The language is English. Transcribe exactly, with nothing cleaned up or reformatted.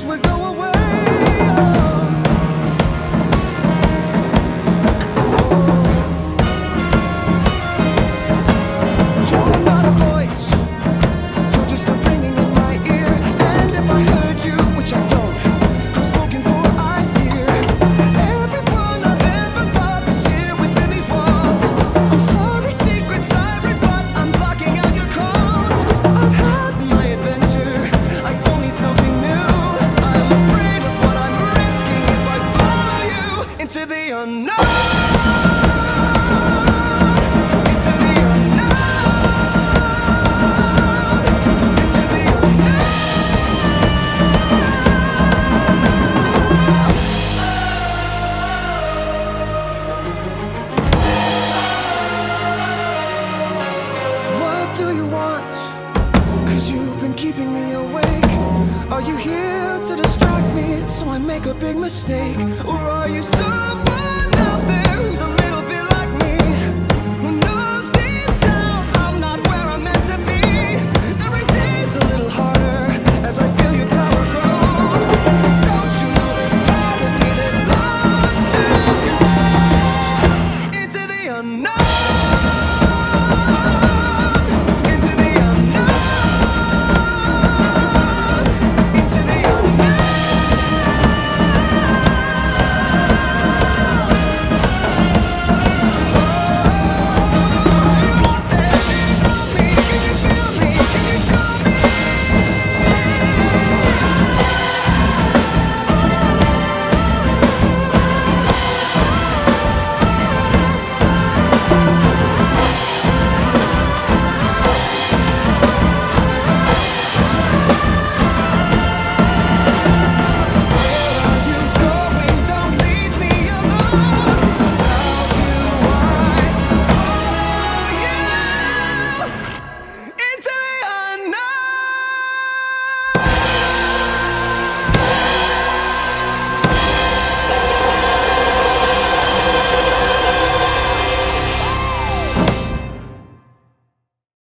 would go away. You're not a voice, you're just a ringing in my ear. And if I heard you, which I don't, I'm spoken for, I fear. Everyone I've ever loved is here within these walls. I'm sorry, secret siren, but I'm blocking out your calls. I've had my adventure, I don't need something new. I'm afraid of what I'm risking if I follow you into the unknown. Into the unknown. Into the unknown. What do you want? 'Cause you've been keeping me awake. Are you here to distract me so I make a big mistake? Or are you someone